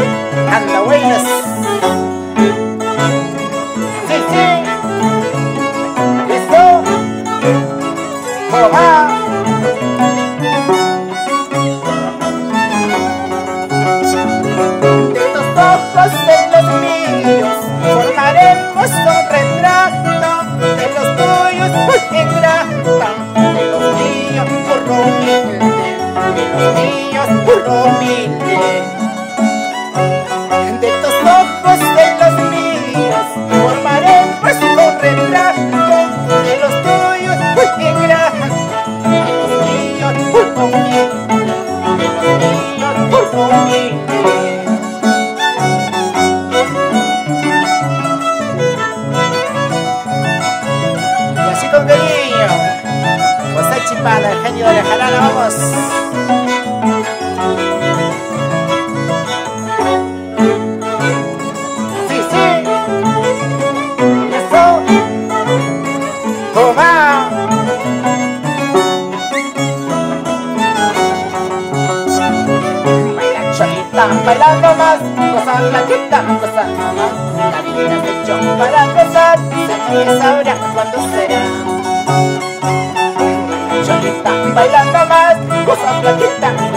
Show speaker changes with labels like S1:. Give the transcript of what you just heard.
S1: anda buenas. Sí, sí. Listo. Toma. De tus ojos de los míos formaremos un retrato, de los tuyos muy ingrato, de los míos burro humilde, de los míos burro humilde. De tus ojos de los míos formaremos un retrato, de los tuyos muy ingrato, de los míos burro humilde, de los míos burro humilde. Con cariño, José Chipana, el genio de la jarana, vamos. Sí, sí. Eso. Toma. Baila cholita, bailando más, cosa blanquita, cosa más. La vida se echó para gozar, se sabrá cuándo será. Cholita, bailando más, cosa blanquita.